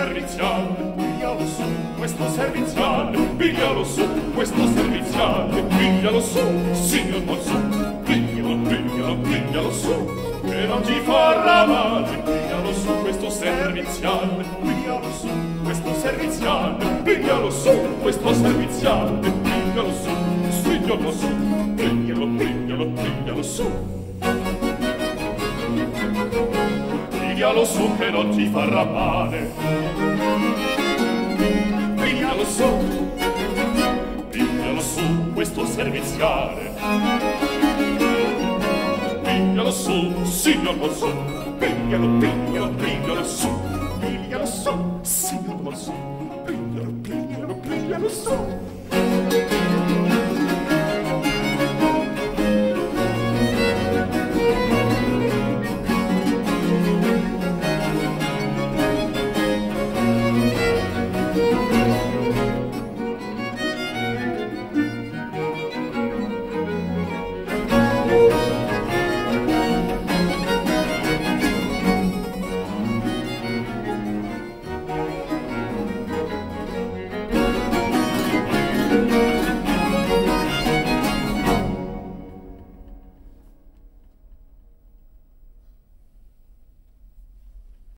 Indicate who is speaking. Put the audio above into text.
Speaker 1: serviziale, piglialo su, questo serviziale, piglialo su, questo serviziale, piglialo su, signor Morsù, piglialo su, che non ti farà male, piglialo su, questo serviziale, piglialo su, questo serviziale, piglialo su, questo serviziale, piglialo su, signor Morsù, piglialo su. Piglialo su che non ti farà male. Piglialo su questo serviziale. Piglialo su, signor Morsù. Piglialo su. Piglialo su, signor Morsù. Piglialo su.